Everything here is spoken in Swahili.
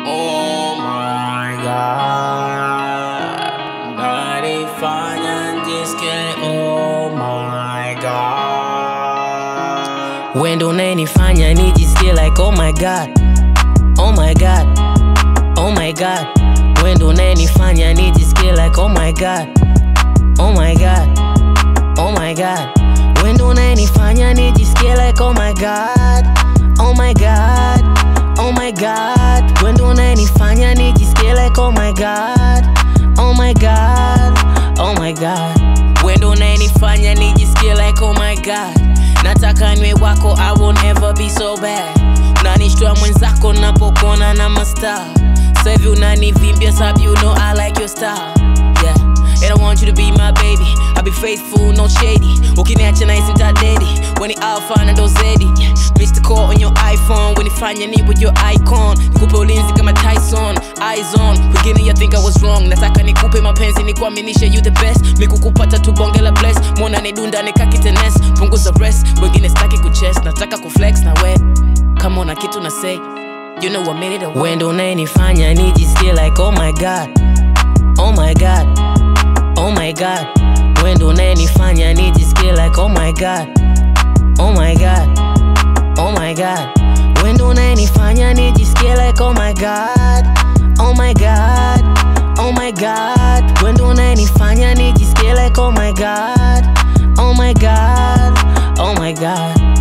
Oh my God, nanifanya nijisikie oh my God. When ndo unanifanya nijisikie like oh my God, oh my God, oh my God. When ndo unanifanya nijisikie like oh my God, oh my God, oh my God. When ndo unanifanya nijisikie like oh my God, oh my God, oh my God. When ndo unanifanya nijisikie like oh my God, oh my God, oh my God. When ndo unanifanya nijisikie like oh my God. Nataka niwe wako, I won't ever be so bad. Unanishtua mwenzako napokuona na mastar. So if unanivimbia sabi you know I like your style. Yeah, and I want you to be my baby. I'll be faithful, no shady. Ukiniacha nice and daddy. When it all fine and dozedi. Missed the call on your iPhone. When you find your need with your icon. Nikupe ulinzi kama Tyson. Eyes on. Beginning you think I was wrong. Nataka nikupe mapenzi nikuaminishe you the best. Mikukupata tu bonge la bless. Mwana nidunda nikakitenes. Punguza rest. Wengine staki kuchest. Nataka kuflex na we. Come on na kitu na say. You know I made it away. When ndo unanifanya nijisikie like oh my God, oh my God, oh my God. When ndo unanifanya nijisikie like oh my God, oh my God, oh my God. When ndo unanifanya nijisikie like oh my God, oh my God, oh my God. When ndo unanifanya nijisikie like oh my God, oh my God, oh my God.